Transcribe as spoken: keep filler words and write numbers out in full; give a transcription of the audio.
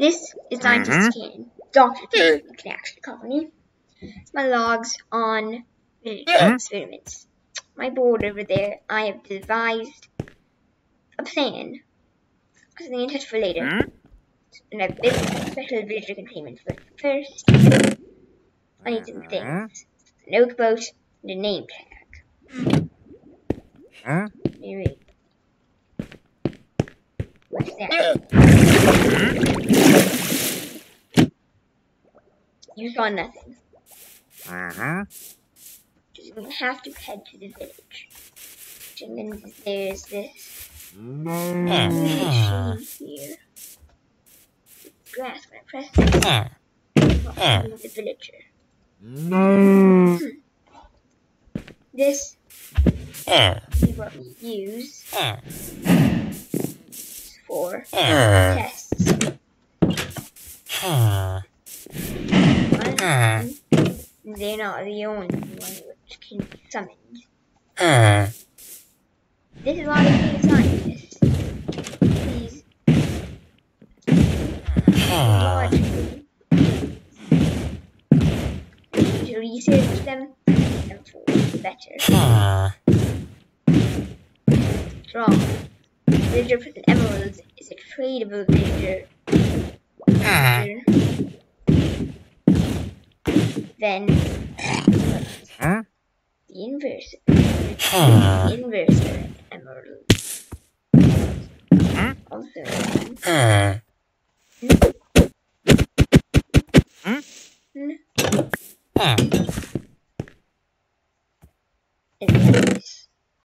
This is Scientist Ken, Doctor Ken, Connection Company. It's my logs on experiments. My board over there, I have devised a plan. Something in touch for later. And I've built a special villager containment. But first, I need some things. An oak boat and a name tag. Maybe. What's that? You saw nothing. Uh-huh. You're gonna have to head to the village. And then there's this machine here. Grass, when I press this, I'll the villager. No. This is what we use for tests. One, they're not the only one which can be summoned. This is why we need scientists. These logically to research them and for better. Draw. Villager with an emerald is a tradable villager. Then Huh? the inverse. The inverse emerald. Also. And